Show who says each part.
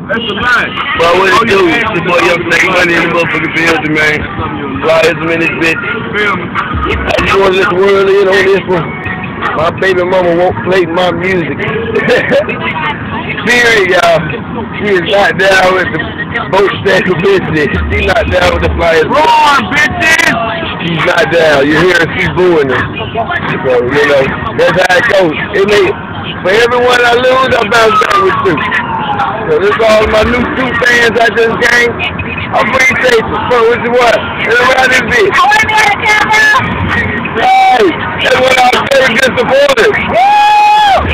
Speaker 1: That's a lie.
Speaker 2: Bro, what it do? It's your boy Young Snake Money in the motherfucking building, man. Flyers in this bitch. I just want to let the world in on this one. My baby mama won't play my music. Period, y'all. She is not down with the boat stacker business. She's not down with the Flyers.
Speaker 1: Roar, bitches!
Speaker 2: She's not down. You hear her, she's booing them. So, you know, that's how it goes. For everyone I lose, I bounce back with two. So this is all my new two fans I just gained. I appreciate you. So what you want? And around this bitch.
Speaker 3: I want to be on the camera.
Speaker 2: Hey, that's one of our very good supporters. Woo!